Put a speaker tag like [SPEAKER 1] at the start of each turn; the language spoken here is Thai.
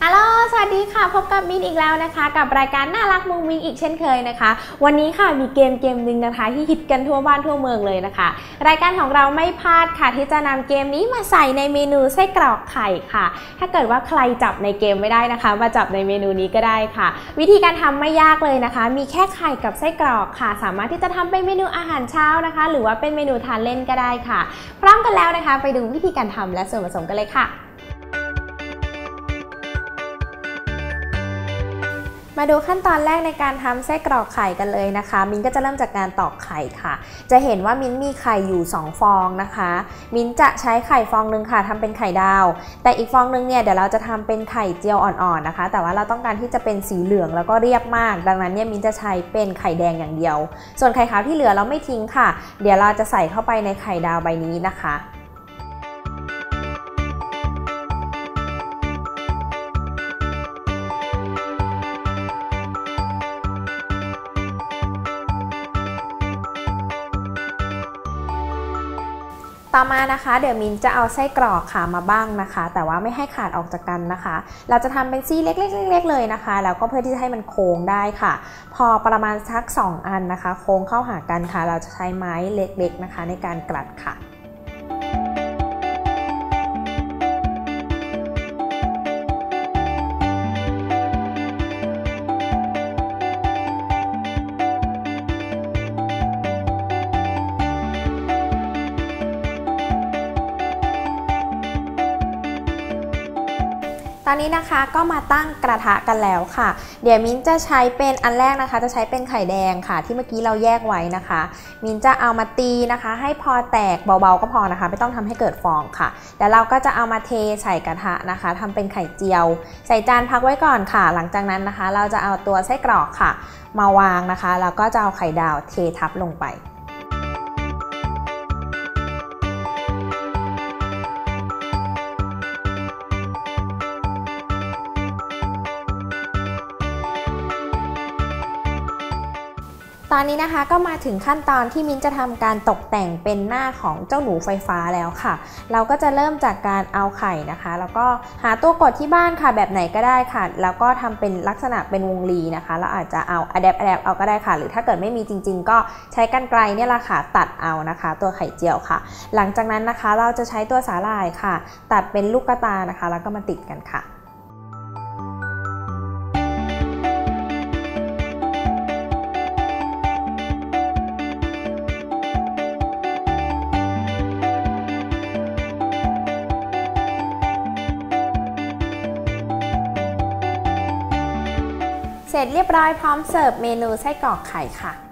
[SPEAKER 1] ฮัลโหลสวัสดีค่ะพบกับมินอีกแล้วนะคะกับรายการน่ารักมุ้งมิ้งอีกเช่นเคยนะคะวันนี้ค่ะมีเกมหนึ่งนะคะที่ฮิตกันทั่วบ้านทั่วเมืองเลยนะคะรายการของเราไม่พลาดค่ะที่จะนำเกมนี้มาใส่ในเมนูไส้กรอกไข่ค่ะถ้าเกิดว่าใครจับในเกมไม่ได้นะคะมาจับในเมนูนี้ก็ได้ค่ะวิธีการทำไม่ยากเลยนะคะมีแค่ไข่กับไส้กรอกค่ะสามารถที่จะทำเป็นเมนูอาหารเช้านะคะหรือว่าเป็นเมนูทานเล่นก็ได้ค่ะพร้อมกันแล้วนะคะไปดูวิธีการทำและส่วนผสมกันเลยค่ะมาดูขั้นตอนแรกในการทำไส้กรอกไข่กันเลยนะคะมิ้นก็จะเริ่มจากการตอกไข่ค่ะจะเห็นว่ามิ้นมีไข่อยู่2ฟองนะคะมิ้นจะใช้ไข่ฟองนึงค่ะทำเป็นไข่ดาวแต่อีกฟองนึงเนี่ยเดี๋ยวเราจะทำเป็นไข่เจียวอ่อนๆนะคะแต่ว่าเราต้องการที่จะเป็นสีเหลืองแล้วก็เรียบมากดังนั้นเนี่ยมิ้นจะใช้เป็นไข่แดงอย่างเดียวส่วนไข่ขาวที่เหลือเราไม่ทิ้งค่ะเดี๋ยวเราจะใส่เข้าไปในไข่ดาวใบนี้นะคะต่อมานะคะเดี๋ยวมินจะเอาไส้กรอกค่ะมาบ้างนะคะแต่ว่าไม่ให้ขาดออกจากกันนะคะเราจะทำเป็นซี่เล็กๆเลยนะคะแล้วก็เพื่อที่จะให้มันโค้งได้ค่ะพอประมาณสัก2อันนะคะโค้งเข้าหากันค่ะเราจะใช้ไม้เล็กๆนะคะในการกลัดค่ะตอนนี้นะคะก็มาตั้งกระทะกันแล้วค่ะเดี๋ยวมิ้นจะใช้เป็นอันแรกนะคะจะใช้เป็นไข่แดงค่ะที่เมื่อกี้เราแยกไว้นะคะมิ้นจะเอามาตีนะคะให้พอแตกเบาๆก็พอนะคะไม่ต้องทำให้เกิดฟองค่ะแล้วเราก็จะเอามาเทใส่กระทะนะคะทำเป็นไข่เจียวใส่จานพักไว้ก่อนค่ะหลังจากนั้นนะคะเราจะเอาตัวไส้กรอกค่ะมาวางนะคะแล้วก็จะเอาไข่ดาวเททับลงไปตอนนี้นะคะก็มาถึงขั้นตอนที่มิ้นจะทำการตกแต่งเป็นหน้าของเจ้าหนูไฟฟ้าแล้วค่ะเราก็จะเริ่มจากการเอาไข่นะคะแล้วก็หาตัวกดที่บ้านค่ะแบบไหนก็ได้ค่ะแล้วก็ทำเป็นลักษณะเป็นวงรีนะคะเราอาจจะเอาอะแดปเอาก็ได้ค่ะหรือถ้าเกิดไม่มีจริงๆก็ใช้กรรไกรเนี่ยแหละค่ะตัดเอานะคะตัวไข่เจียวค่ะหลังจากนั้นนะคะเราจะใช้ตัวสาหร่ายค่ะตัดเป็นลูกตานะคะแล้วก็มาติดกันค่ะเสร็จเรียบร้อยพร้อมเสิร์ฟเมนูไส้กรอกไข่ค่ะ